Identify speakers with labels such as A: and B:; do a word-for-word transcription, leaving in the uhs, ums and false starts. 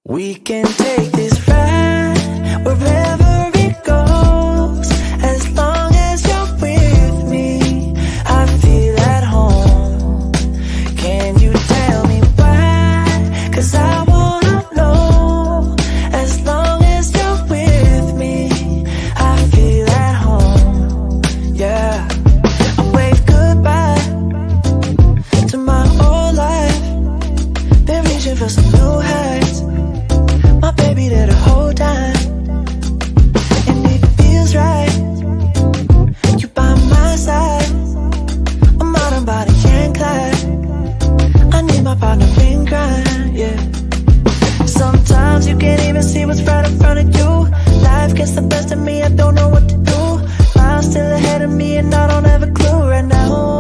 A: We can take this ride wherever it goes, as long as you're with me. I feel at home. Can you tell me why? 'Cause I wanna know. As long as you're with me, I feel at home. Yeah, I wave goodbye to my old life. Been reaching for some new heights. My baby there the whole time, and it feels right. You by my side. I'm out on body and Clyde. I need my partner in crime, yeah. Sometimes you can't even see what's right in front of you. Life gets the best of me, I don't know what to do. Miles still ahead of me and I don't have a clue right now.